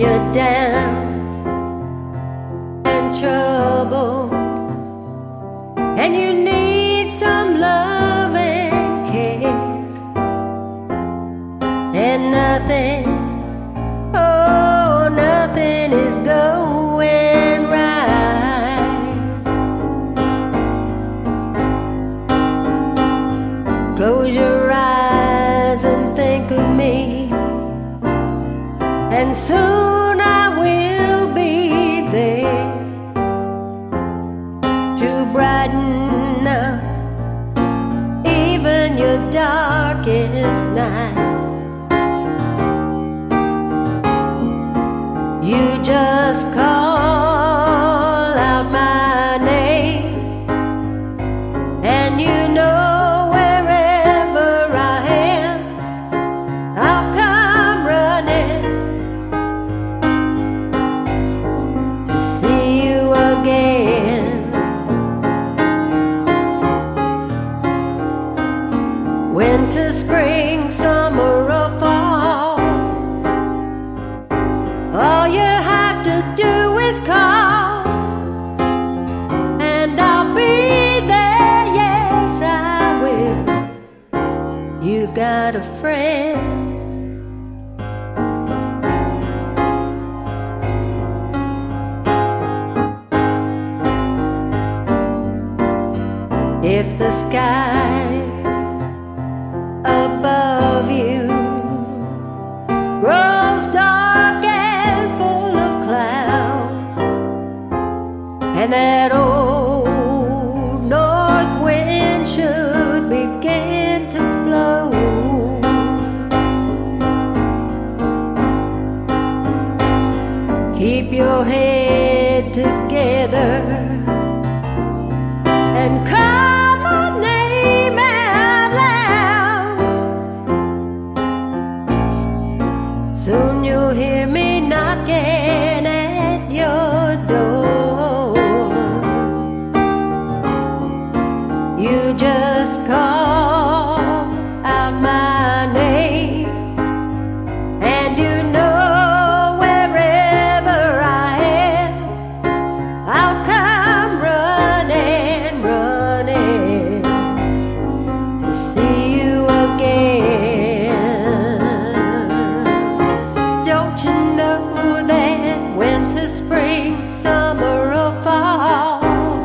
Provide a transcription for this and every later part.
you're down and trouble, and you need some love and care, and nothing, oh, nothing is going right. Close your eyes and think of me, and soon I will be there to brighten up even your darkest night. You just call out my name, and you know wherever I am, I'll come running to see you again. Winter, spring, summer, or fall, all you have to do is call, and I'll be there, yes I will. You've got a friend. If the sky above you grows dark and full of clouds, and that old north wind should begin to blow, keep your head together and call my name out loud. Soon you'll hear me knocking at your door. You just call out my name, and you know wherever I am, I'll come running, running to see you again. Don't you know that winter, spring, summer, or fall,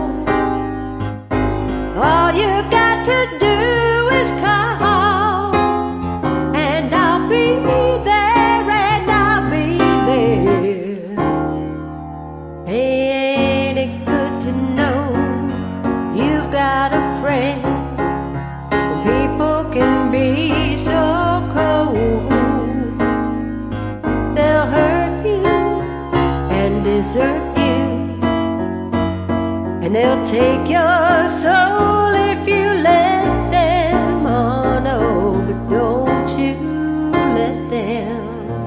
all you got to do is call, and I'll be there, and I'll be there. Hey, ain't it good to know you've got a friend? People can be so cold, they'll hurt you and desert you, and they'll take your soul if you let them. Oh no, but don't you let them.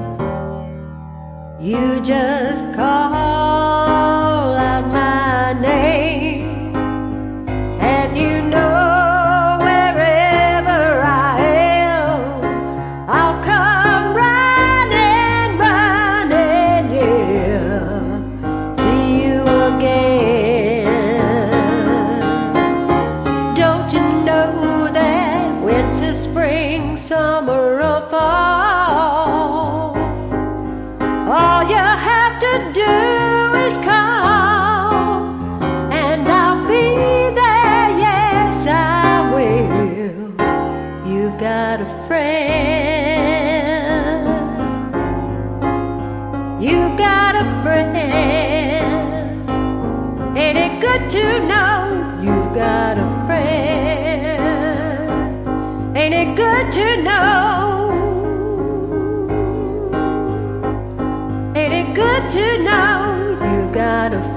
You just call out my name, and you know wherever I am, I'll come running, running, yeah, see you again. Don't you know that winter, spring, summer, or fall, all you have to do is call, and I'll be there, yes I will. You've got a friend. You've got a friend. Ain't it good to know you've got a friend? Ain't it good to know? Ain't it good to know you've got a friend?